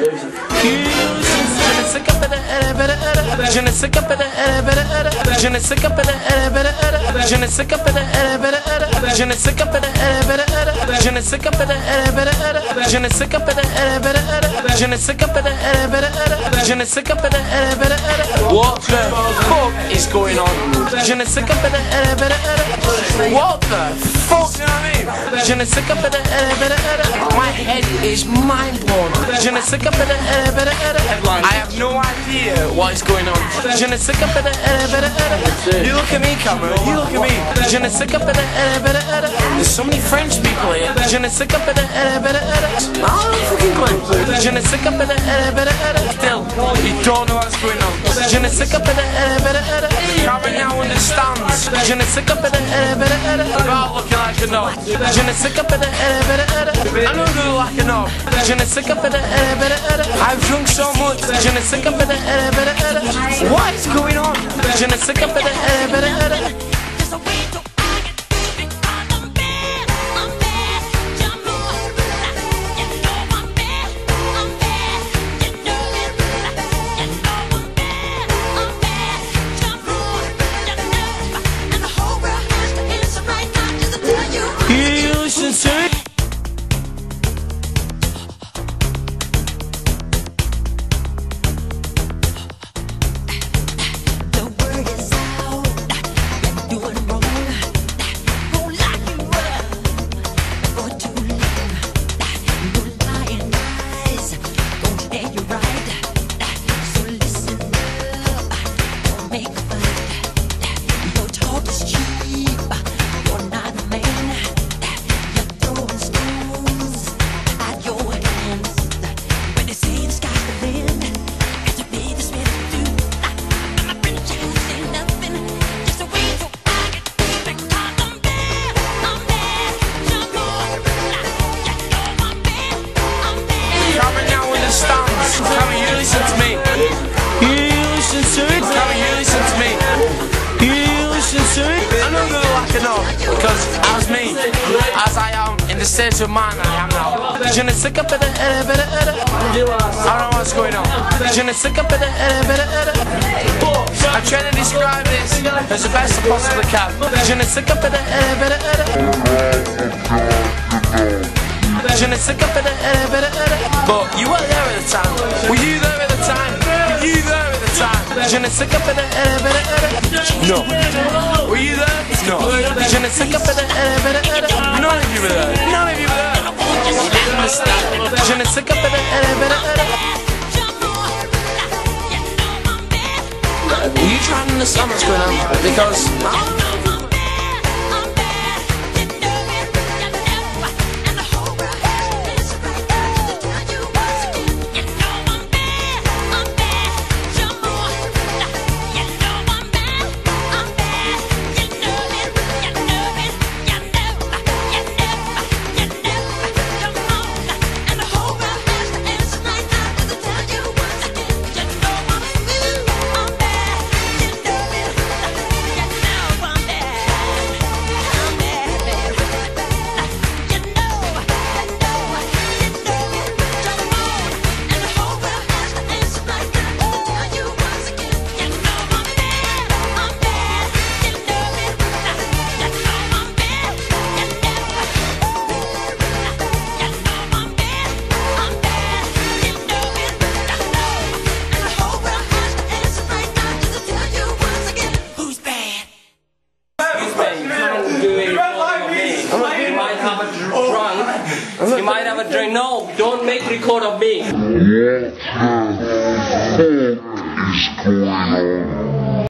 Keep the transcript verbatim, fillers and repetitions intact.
Je ne sais qu'à peine, je ne sais qu'à peine, je ne sais qu'à peine, je ne sais qu'à peine, je ne sais qu'à peine, je ne sais qu'à peine, je ne sais qu'à peine, je ne sais qu'à peine. What the fuck is going on? Je ne sais qu'à peine, what the fuck, you know what I mean? Je ne sais qu'à peine, my head is mind blown. Je ne sais qu'à peine, I have no idea what is going on. Je ne sais qu'à peine, you look at me, camera, you look at me. Je ne sais qu'à peine, there's so many French people here. Je ne sais qu'à peine, I don't fucking clue. Je ne sais qu'à peine, still, you don't know what's going on. Je ne sais qu'à peine, camera now understands. Je ne sais qu'à peine, without looking like a knob. Je ne sais qu'à peine, I don't look like a knob. Je ne sais qu'à peine, I've drunk so much. Je ne sais qu'à peine, what is going on? Je ne sais qu'à peine, you should say. Camera, you listen to me. You listen to it. Camera, you listen to me. You listen to it. I'm not gonna like it now, because as me, as I am in the state of mind I am now. Je ne sais qu'à peine, I don't know what's going on. Je ne sais qu'à peine, I'm trying to describe this as the best I possibly can. Je ne sais qu'à peine, je ne sais qu'à peine, but you weren't there at the time. Were you there at the time? Were you there at the time? Je ne sais qu'à peine, no. Were you there? No. Je ne sais qu'à peine, none of you were there. None of you were there. You didn't understand. Je ne sais qu'à peine, are you trying to understand what's going on? Because you might have a drink. No, don't make record of me. What the fuck is going on?